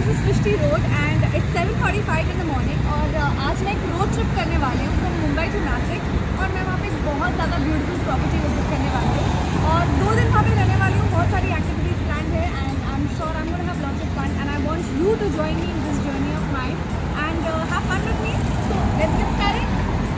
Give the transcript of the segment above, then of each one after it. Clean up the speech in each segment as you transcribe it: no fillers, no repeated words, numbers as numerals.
This is Srishti Rode and it's 7:45 in the morning और आज मैं एक रोड ट्रिप करने वाली हूँ फ्रॉम मुंबई टू नासिक और मैं वहाँ पे एक बहुत ज़्यादा ब्यूटीफुल प्रॉपर्टी विजिट करने वाली हूँ और 2 दिन वहाँ पे रहने वाली हूँ। बहुत सारी एक्टिविटीज़ प्लान है and I am sure I am gonna have lots of fun and I want you to join me in this journey of mine and have fun with me. So let's get started.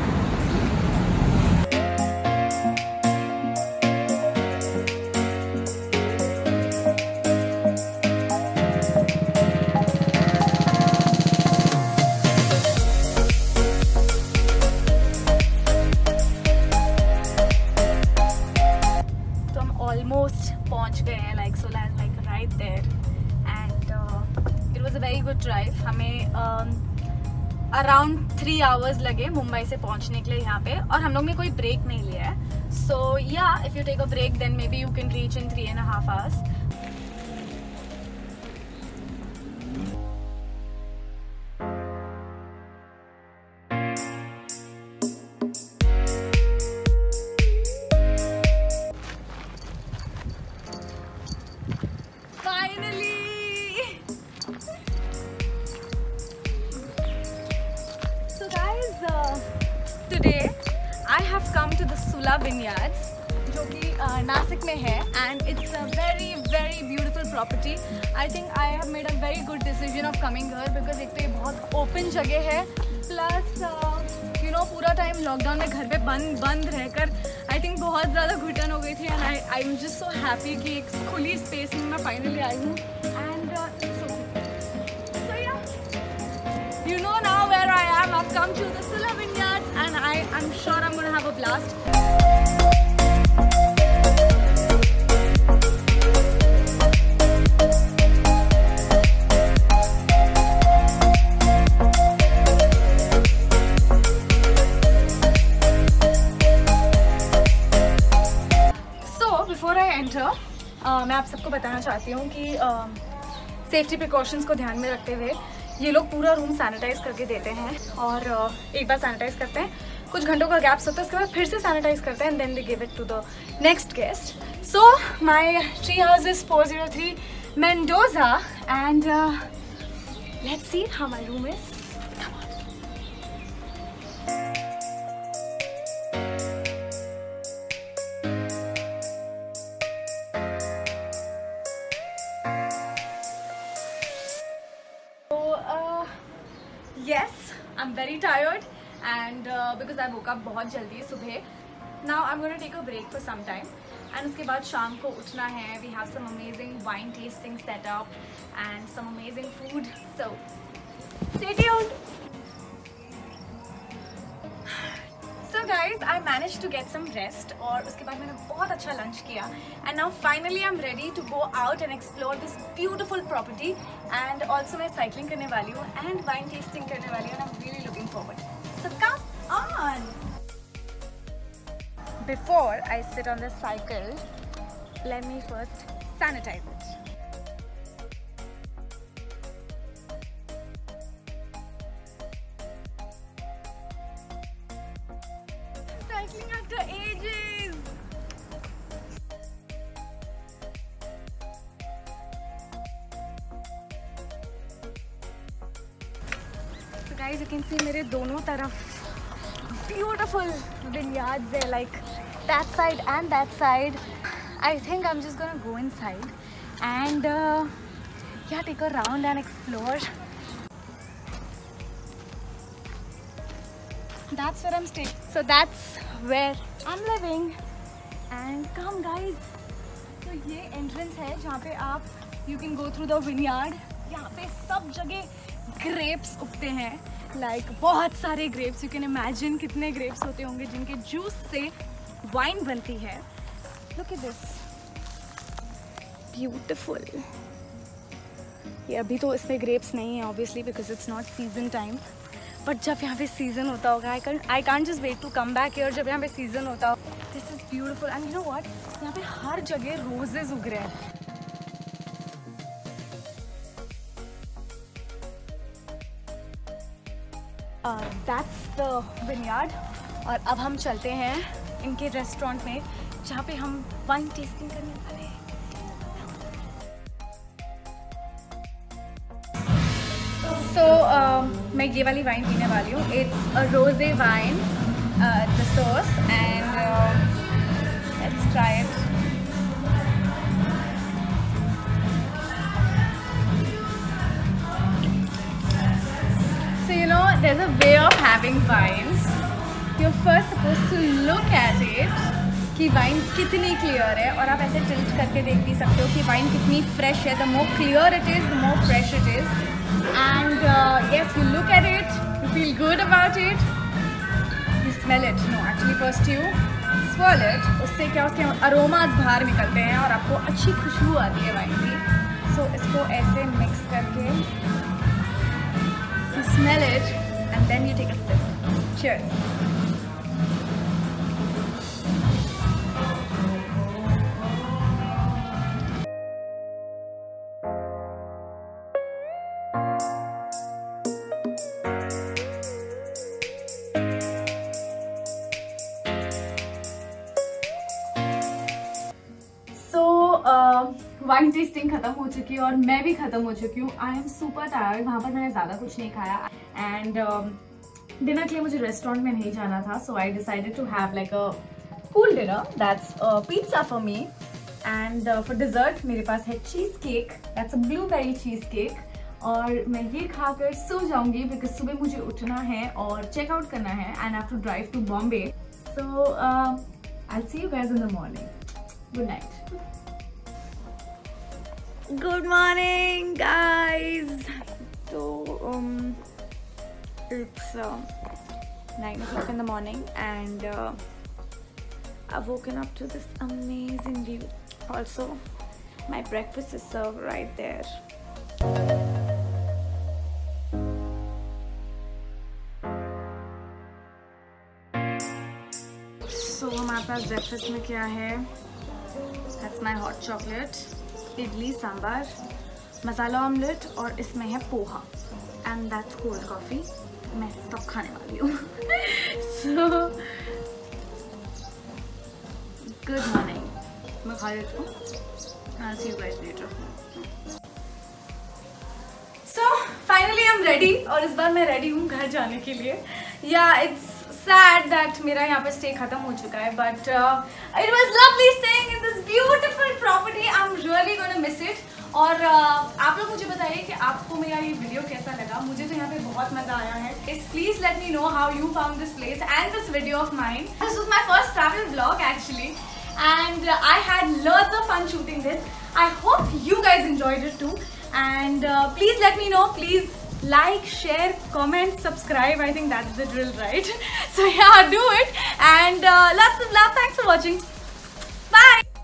Almost पहुंच गए हैं, like सोला is like right there and it was a very good drive. हमें around 3 hours लगे मुंबई से पहुंचने के लिए यहाँ पे और हम लोग ने कोई ब्रेक नहीं लिया है। सो या if you take a break then may be you can reach in 3.5 hours. Today I have come to the Sula Vineyards जो कि नासिक में है and it's a very very beautiful property. I think I have made a very good decision of coming here because एक तो ये बहुत open जगह है plus you know पूरा टाइम लॉकडाउन में घर पे बंद रहकर I think बहुत ज़्यादा घुटन हो गई थी and I'm just so happy कि एक खुली स्पेस में मैं फाइनली आई हूँ and so yeah you know now where I am. I've come to the Sula Vineyards and I'm sure I'm going to have a blast. So before I enter, मैं आप सबको बताना चाहती हूँ कि सेफ्टी प्रिकॉशंस को ध्यान में रखते हुए ये लोग पूरा रूम सैनिटाइज करके देते हैं और एक बार सैनिटाइज करते हैं, कुछ घंटों का गैप्स होता है, उसके बाद फिर से सैनिटाइज करते हैं and then they give it to the next guest. So my tree house is 403 Mendoza and let's see how my room is. Yes, I'm very tired and because I woke up बहुत जल्दी सुबह. Now I'm going to take a break for some time and उसके बाद शाम को उठना है. We have some amazing wine tasting setup and some amazing food. So stay tuned. So guys, I managed to get some rest और उसके बाद मैंने बहुत अच्छा लंच किया and now finally I'm ready to go out and explore this beautiful property and also मैं cycling करने वाली हूँ and wine tasting करने वाली हूँ and I'm really looking forward. So come on! Before I sit on the cycle, let me first sanitize it. Cycling after ages. So guys, you can see मेरे दोनों तरफ beautiful vineyards there, like that side and that side. I think I'm just gonna go inside and yeah, take a round and explore. That's where I'm staying. So that's where I'm living. And come guys. तो ये entrance है जहाँ पे आप you can go through the vineyard. यहाँ पे सब जगह grapes उगते हैं. Like बहुत सारे grapes. You can imagine कितने grapes होते होंगे जिनके juice से wine बनती है. Look at this. Beautiful. ये अभी तो इसमें grapes नहीं है obviously because it's not season time. But जब यहाँ पे सीज़न होता होगा I can't just wait to come back here. जब यहाँ पे सीज़न होता हो this is beautiful and you know what, यहाँ पे हर जगह रोजेज उग रहे हैं। दैट्स द विनयार्ड और अब हम चलते हैं इनके रेस्टोरेंट में जहाँ पे हम वाइन टेस्टिंग करने वाले हैं। मैं ये वाली वाइन पीने वाली हूँ. It's a rose wine, the sauce, and let's try it. So you know, there's a way of having wines. You're first supposed to look at it कि वाइन कितनी क्लियर है, और आप ऐसे टिल्ट करके देख भी सकते हो कि वाइन कितनी फ्रेश है. The more clear it is, the more fresh it is. And yes, you look at it, you feel good about it, you smell it. No, actually first you swirl it. उससे क्या, उसके aromas बाहर निकलते हैं और आपको अच्छी खुशबू आती है वाइन की. सो इसको ऐसे मिक्स करके you smell it and then you take a sip. Cheers. Wine tasting खत्म हो चुकी है और मैं भी खत्म हो चुकी हूँ. I am super tired. वहाँ पर मैंने ज़्यादा कुछ नहीं खाया एंड डिनर के लिए मुझे रेस्टोरेंट में नहीं जाना था. So I decided to have like a cool dinner, that's pizza for me. And for dessert मेरे पास है cheese cake, that's a blueberry cheese cake. और मैं ये खाकर सो जाऊंगी बिकॉज सुबह मुझे उठना है और चेकआउट करना है and I have to drive to Bombay. So I will see you guys in the morning. Good night. Good morning, guys. So it's 9 o'clock in the morning and I've woken up to this amazing view. Also, my breakfast is served right there. So हमारे पास breakfast में क्या है? That's my hot chocolate, idli sambar, masala omelette, और इसमें है poha and that's cold coffee. मैं सब खाने वाली हूँ. So good morning. मैं खा लेती हूँ. I'll see you guys later. So finally I'm ready, और इस बार मैं रेडी हूँ घर जाने के लिए. Yeah, it's sad that मेरा यहाँ पे स्टे खत्म हो चुका है, but it was lovely staying in this beautiful property. I'm really gonna miss it. और आप लोग मुझे बताइए कि आपको मेरा ये वीडियो कैसा लगा. मुझे तो यहाँ पे बहुत मजा आया है. Please let me know how you found this place and this video of mine. This was my first travel vlog actually, and I had lots of fun shooting this. I hope you guys enjoyed it too, and please let me know. Please like, share, comment, subscribe. I think that's the drill, right? So yeah, do it, and lots of love. Thanks for watching. Bye.